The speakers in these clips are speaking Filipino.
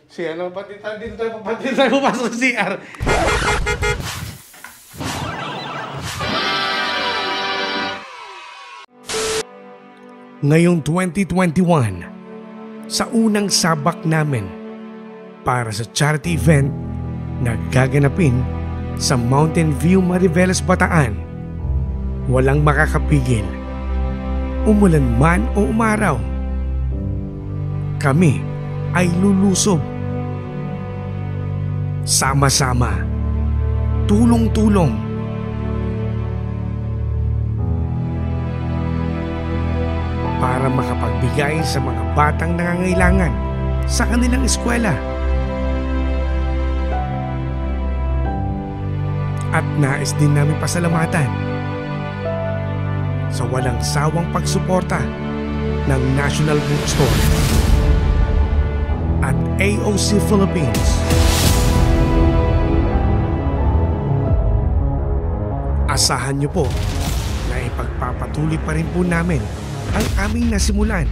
Si ano, pati tayo papasok sa CR. Ngayong 2021, sa unang sabak namin para sa charity event na gaganapin sa Mountain View, Mariveles, Bataan, walang makakapigil. Umulan man o umaraw, kami ay lulusob. Sama-sama, tulong-tulong. Para makapagbigay sa mga batang nangangailangan sa kanilang eskwela. At nais din namin pasalamatan sa walang sawang pagsuporta ng National Bookstore at AOC Philippines. Asahan niyo po na ipagpapatuloy pa rin po namin ang aming nasimulan.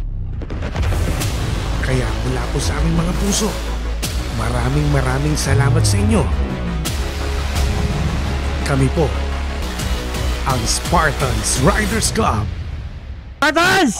Kaya mula po sa aming mga puso, maraming salamat sa inyo. Kami po ang Spartans Riders Club. Spartans!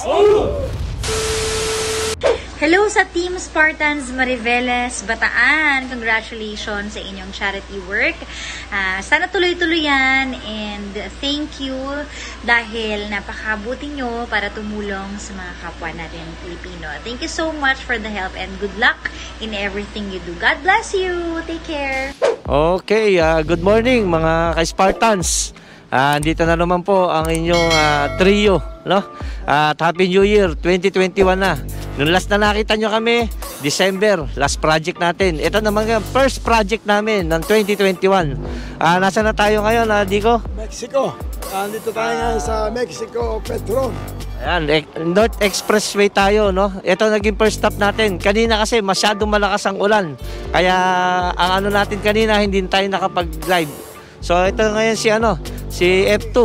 Hello sa Team Spartans Mariveles, Bataan. Congratulations sa inyong charity work. Sana tuloy-tuloy yan, and thank you dahil napakabuti nyo para tumulong sa mga kapwa natin Pilipino. Thank you so much for the help and good luck in everything you do. God bless you. Take care. Okay, good morning mga ka-Spartans. Andito na naman po ang inyong trio, no? At Happy New Year 2021 na. Nung last na nakita nyo kami, December, last project natin. Ito naman yung first project namin ng 2021. Nasa na tayo ngayon, Dico? Mexico. Dito tayo ngayon sa Mexico Petron. Ayan, North Expressway tayo, no? Ito naging first stop natin. Kanina kasi masyadong malakas ang ulan. Kaya ang ano natin kanina, hindi tayo nakapag-live. So ito ngayon si F2,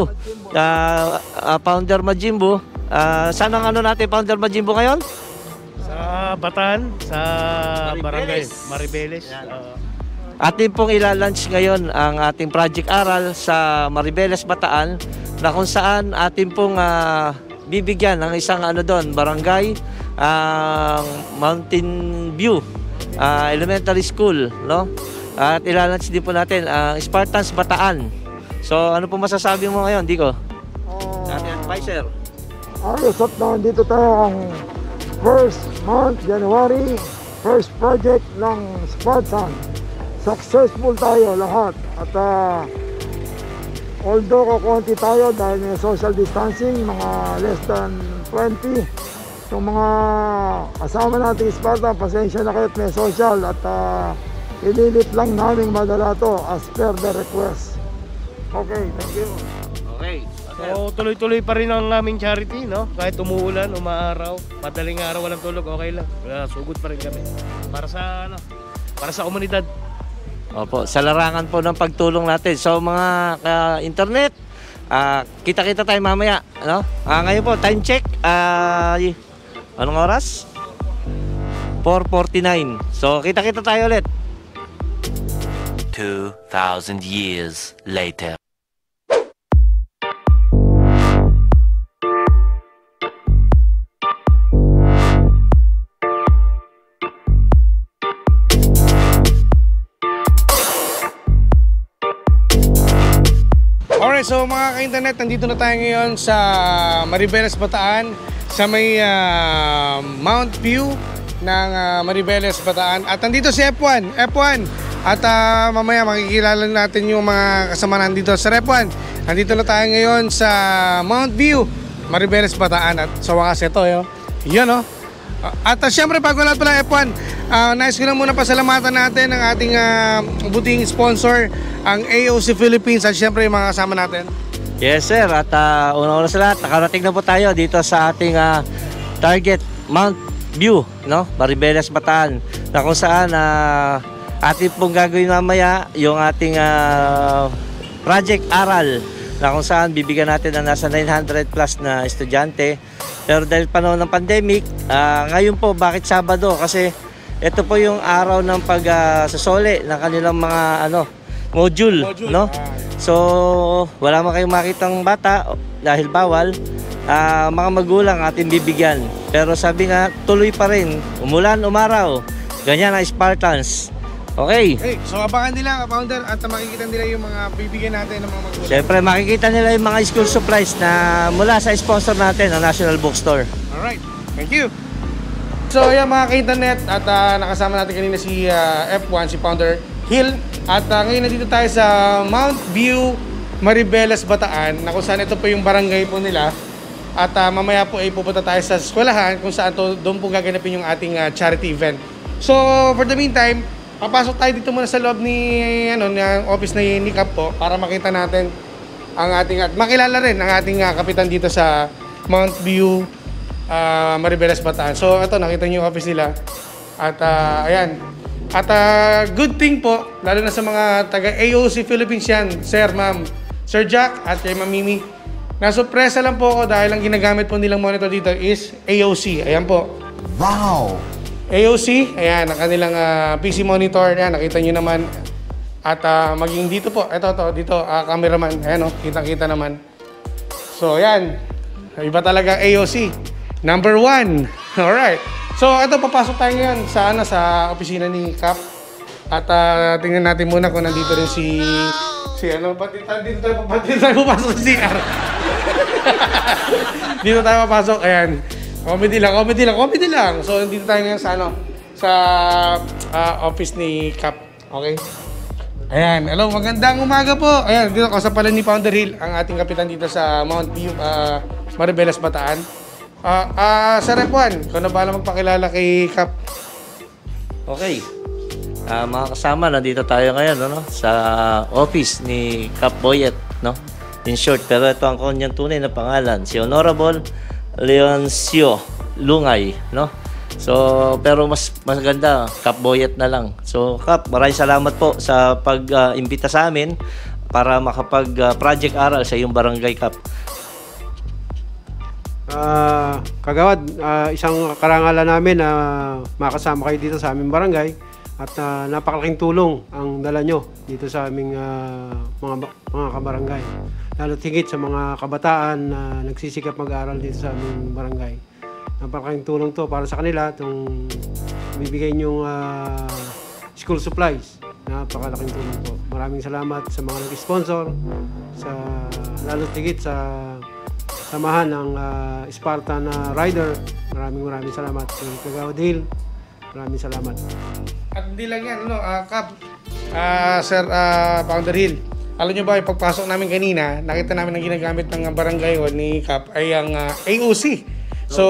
Founder Majimbo. Saan ang ano natin, Founder Majimbo ngayon? Sa Bataan, sa Barangay Mariveles. Atin pong ilalunch ngayon ang ating project aral sa Mariveles, Bataan, na kung saan atin pong bibigyan ng isang barangay, Mountain View Elementary School, no? At ilalunch din po natin ang Spartans Bataan. So ano po masasabi mo ngayon, Dico? Ating advisor. Ayos at nandito tayo ang first month, January, first project ng Spartan. Successful tayo lahat. At although kukunti tayo dahil may social distancing, mga less than 20, yung mga kasama natin Spartan, pasensya na kayo at may social, at ililit lang namin madala to as per the request. Okay, thank you. Okay. So tuloy-tuloy pa rin ang aming charity, no? Kahit umuulan, umaaraw, madaling araw, walang tulog, okay lang. Sugod pa rin kami. Para sa komunidad. Opo, sa larangan po ng pagtulong natin. So mga internet, kita-kita tayo mamaya, no? Ngayon po, time check. Anong oras? 4:49. So kita-kita tayo ulit. 2,000 years later. Alright, so mga ka-internet, nandito na tayo ngayon sa Mariveles, Bataan, sa may Mount View ng Mariveles, Bataan. At nandito si F1. At mamaya makikilala natin yung mga kasama nandito sa F1. Nandito na tayo ngayon sa Mount View, Mariveles, Bataan. At sa wakas ito, yun, no? At syempre, bago lahat pala F1, nais ko lang muna pasalamatan natin ang ating buting sponsor, ang AOC Philippines, at syempre yung mga kasama natin. Yes sir, at una-una sa lahat, nakarating na po tayo dito sa ating target Mount View, no? Mariveles, Bataan, na kung saan ating pong gagawin mamaya yung ating project aral, na kung saan bibigyan natin ng nasa 900 plus na estudyante. Pero dahil panahon ng pandemic, ngayon po, bakit Sabado? Kasi ito po yung araw ng pagsasole ng kanilang mga module, no? So, wala man kayong makitang bata dahil bawal. Mga magulang ating bibigyan. Pero sabi nga, tuloy pa rin. Umulan, umaraw. Ganyan ang Spartans. Okay. Okay, so abangan nila, founder, at makikita nila yung mga bibigyan natin ng mga magulang. Siyempre, makikita nila yung mga school supplies na mula sa sponsor natin, ang National Bookstore. Alright, thank you. So ayan mga ka-internet, at nakasama natin kanina si F1, si Founder Hill. At ngayon nandito tayo sa Mount View, Maribeles, Bataan, na kung saan ito po yung barangay po nila. At mamaya po ay pupunta tayo sa eskwelahan kung saan doon po gaganapin yung ating charity event. So for the meantime, papasok tayo dito muna sa loob ng office ni Cap po para makita natin ang ating, at makilala rin ang ating kapitan dito sa Mount View, Maribeles, Bataan. So ito, nakita niyo yung office nila. At ayan. At good thing po, lalo na sa mga taga AOC Philippines yan, Sir, Ma'am, Sir Jack at kay Ma'am Mimi. Nasurpresa lang po ako dahil ang ginagamit po nilang monitor dito is AOC. Ayan po. Wow! AOC, ayan, ang kanilang PC monitor. Ayan, nakita nyo naman. At maging dito po, dito, cameraman. Ayan o, kitang-kita naman. So, ayan. Iba talaga AOC. Number 1. Alright. So, ito, papasok tayo ngayon sa opisina ni Cap. At tingnan natin muna kung nandito rin dito tayo papasok sa CR. Dito tayo papasok, ayan. Comedy lang. So, dito tayo ngayon sa office ni Cap. Okay? Ayan, hello, magandang umaga po. Ayan, dito ako sa pala ni Founder Hill, ang ating kapitan dito sa Mount View, Maribeles, Bataan. Sir F1, ikaw na bala magpakilala kay Cap. Okay. Mga kasama, nandito tayo ngayon sa office ni Cap Boyet, no? In short, pero ito ang kanyang tunay na pangalan, si Honorable Leoncio Lungay, no? So, pero mas maganda, Cap Boyet na lang. So, Cap, maraming salamat po sa pag-imbita sa amin para makapag-project aral sa iyong barangay, Cap. Kagawad, isang karangalan namin na makasama kayo dito sa aming barangay at napakalaking tulong ang dala nyo dito sa aming mga kabarangay. Lalo tingit sa mga kabataan na nagsisikap mag-aaral dito sa aming barangay. Napakalaking tulong to para sa kanila itong bibigay nyong school supplies. Napakalaking tulong po. Maraming salamat sa mga nag-sponsor, lalo tingit sa samahan ng Spartan Rider. Maraming salamat. Kagawad Hill, maraming salamat. At hindi lang yan, Cap, Sir Founder Hill. Alam nyo ba, yung pagpasok namin kanina, nakita namin ang ginagamit ng barangay hall ni Cap ay ang AOC. So,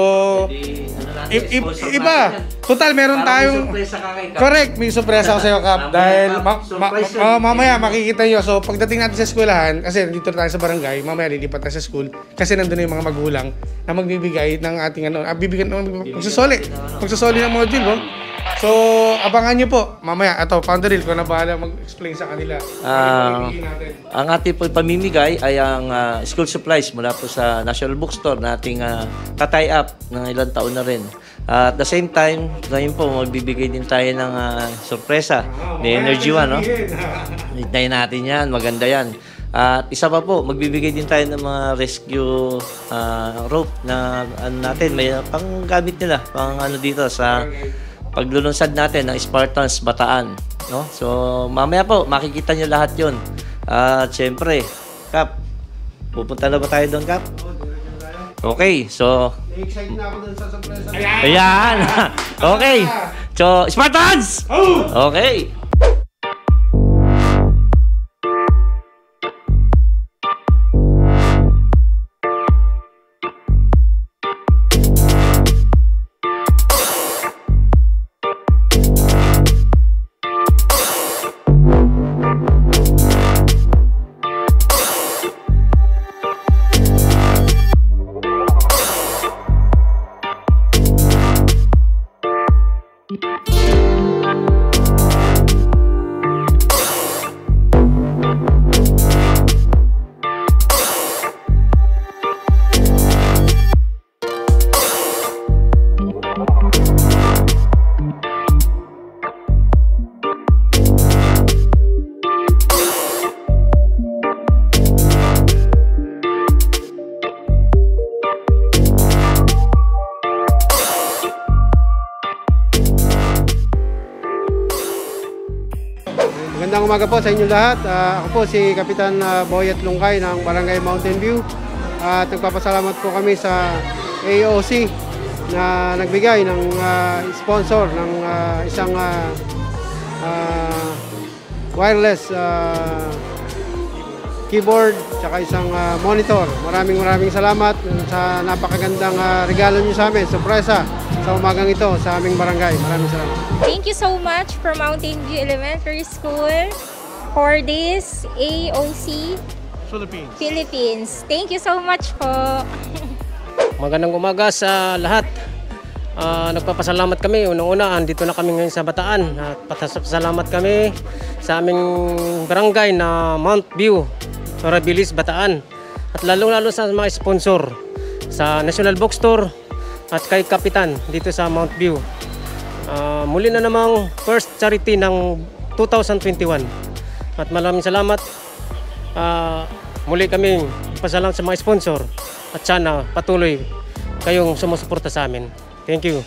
iba. Total, meron tayong... Correct, may surpresa ako sa'yo, Cap. Dahil mamaya makikita nyo. So, pagdating natin sa eskwelahan, kasi dito tayo sa barangay, mamaya lilipat tayo sa school. Kasi nandun yung mga magulang na magbibigay ng ating magsasoli ng module, no? So, abangan nyo po. Mamaya, Founder Hill, ko na bahala mag-explain sa kanila. Ang ating po pamimigay ay ang school supplies mula po sa National Bookstore na ating tie up ng ilang taon na rin. At the same time, ngayon po magbibigay din tayo ng sorpresa ni Energy One, no? Hintayin natin yan, maganda yan. At isa pa po, magbibigay din tayo ng mga rescue rope na natin, may panggamit nila, dito sa paglulunsad natin ng Spartans Bataan, no? So, mamaya po, makikita nyo lahat yun. At syempre, Cap, pupunta na ba tayo doon, Cap? Okay, so... Excited na ako dun sa surpresa. Ayan! Okay, so, Spartans! Okay! Magandang umaga po sa inyo lahat. Ako po si Kapitan Boyet Lungkay ng Barangay Mountain View. At nagpapasalamat po kami sa AOC na nagbigay ng sponsor ng isang wireless keyboard tsaka isang monitor. Maraming salamat sa napakagandang regalo niyo sa amin, sorpresa sa umagang ito sa aming barangay. Maraming salamat. Thank you so much for Mountain View Elementary School for this AOC Philippines. Thank you so much po. Magandang umaga sa lahat. Nagpapasalamat kami. Unang-una, andito na kami ngayon sa Bataan. At pasalamat kami sa aming barangay na Mount View, Marabilis, Bataan. At lalong-lalo sa mga sponsor sa National Bookstore at kay Kapitan dito sa Mount View. Muli na namang first charity ng 2021. At maraming salamat. Muli kami pasalamat sa mga sponsor at sana patuloy kayong sumusuporta sa amin. Thank you.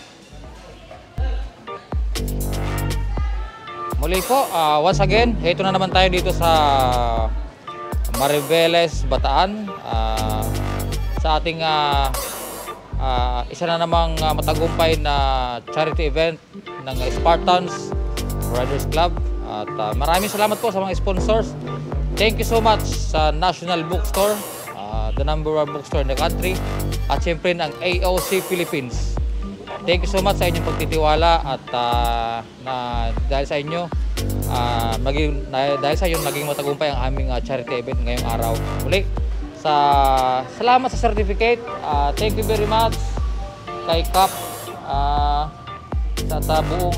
Muli po, once again, ito na naman tayo dito sa Maribeles, Bataan. Sa ating isa na namang matagumpay na charity event ng Spartans Riders Club. At maraming salamat po sa mga sponsors. Thank you so much sa National Bookstore, the #1 bookstore in the country. At syempre ng AOC Philippines. Thank you so much sa inyong pagtitiwala at dahil sa inyo, dahil sa inyo naging matagumpay ang aming charity event ngayong araw. Muli, salamat sa certificate. Thank you very much kay Kap sa buong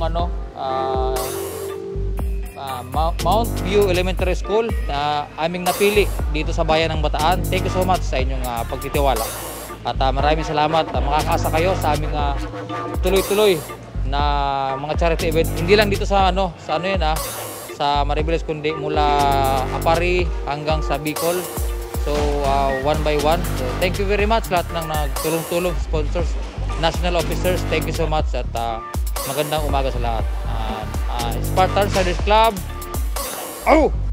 Mount View Elementary School na aming napili dito sa bayan ng Bataan. Thank you so much sa inyong pagtitiwala. At maraming salamat. Makakaasa kayo sa aming tuloy-tuloy na mga charity event. Hindi lang dito sa sa Maribeles, kundi mula Apari hanggang sa Bicol. So one by one. So, thank you very much lahat ng nagtulong-tulong, sponsors, national officers. Thank you so much at magandang umaga sa lahat. Spartans Riders Club. Oh!